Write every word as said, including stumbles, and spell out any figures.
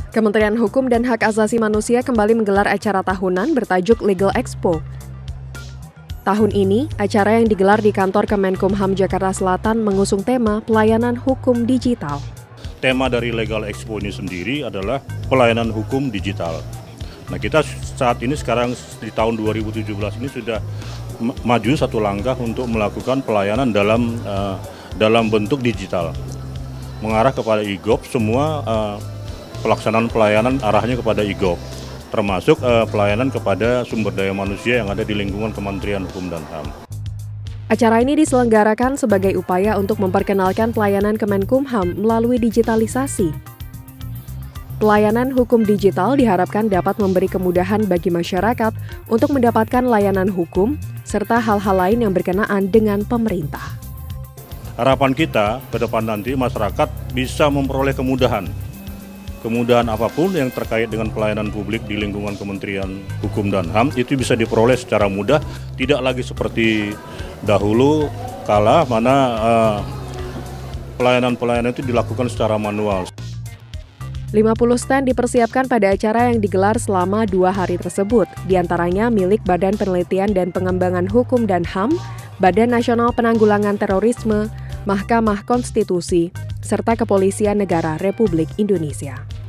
Kementerian Hukum dan Hak Asasi Manusia kembali menggelar acara tahunan bertajuk Legal Expo. Tahun ini, acara yang digelar di kantor Kemenkumham Jakarta Selatan mengusung tema pelayanan hukum digital. Tema dari Legal Expo ini sendiri adalah pelayanan hukum digital. Nah, kita saat ini sekarang di tahun dua ribu tujuh belas ini sudah maju satu langkah untuk melakukan pelayanan dalam uh, dalam bentuk digital. Mengarah kepada e-G O V, semua uh, pelaksanaan pelayanan arahnya kepada e-G O V, termasuk uh, pelayanan kepada sumber daya manusia yang ada di lingkungan Kementerian Hukum dan H A M. Acara ini diselenggarakan sebagai upaya untuk memperkenalkan pelayanan Kemenkumham melalui digitalisasi. Pelayanan hukum digital diharapkan dapat memberi kemudahan bagi masyarakat untuk mendapatkan layanan hukum, serta hal-hal lain yang berkenaan dengan pemerintah. Harapan kita ke depan nanti masyarakat bisa memperoleh kemudahan. Kemudahan apapun yang terkait dengan pelayanan publik di lingkungan Kementerian Hukum dan H A M itu bisa diperoleh secara mudah, tidak lagi seperti dahulu kala mana pelayanan-pelayanan uh, itu dilakukan secara manual. lima puluh stand dipersiapkan pada acara yang digelar selama dua hari tersebut, diantaranya milik Badan Penelitian dan Pengembangan Hukum dan H A M, Badan Nasional Penanggulangan Terorisme, Mahkamah Konstitusi, serta Kepolisian Negara Republik Indonesia.